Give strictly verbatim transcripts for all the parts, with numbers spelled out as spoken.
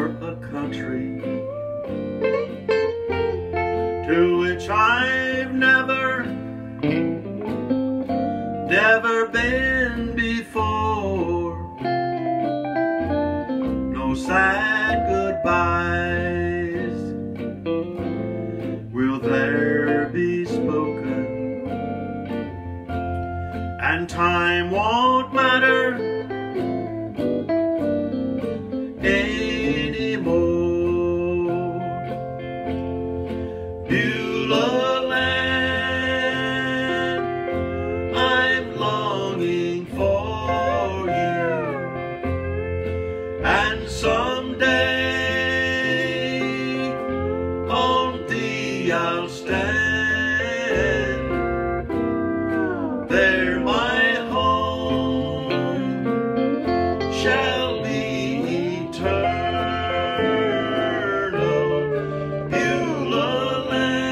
a country to which I've never, never been before. No sad goodbyes will there be spoken, and time won't matter anymore. Beulah land, I'm longing for you, and someday on thee I'll stand. There my home shall be eternal. Beulah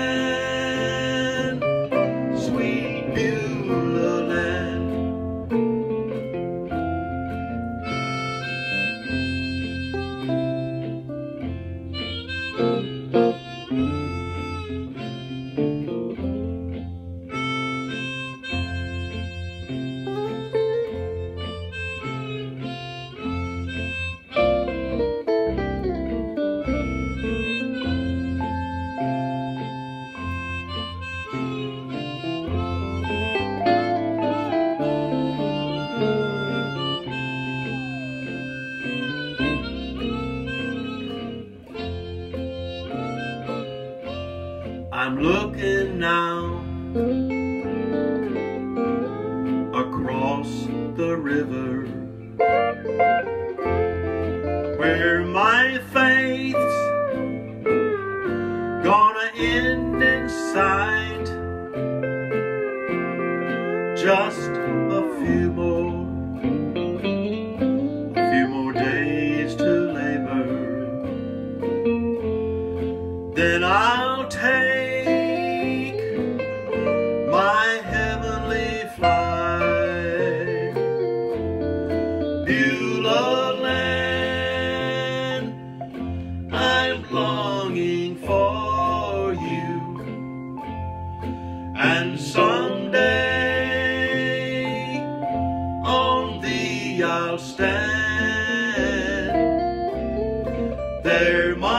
land, sweet Beulah land. I'm looking now across the river, where my faith's gonna end in sight. Just a few more, a few more days to labor, then I'll take my heavenly flight. Beulah land, I'm longing for you, and someday on thee I'll stand. There my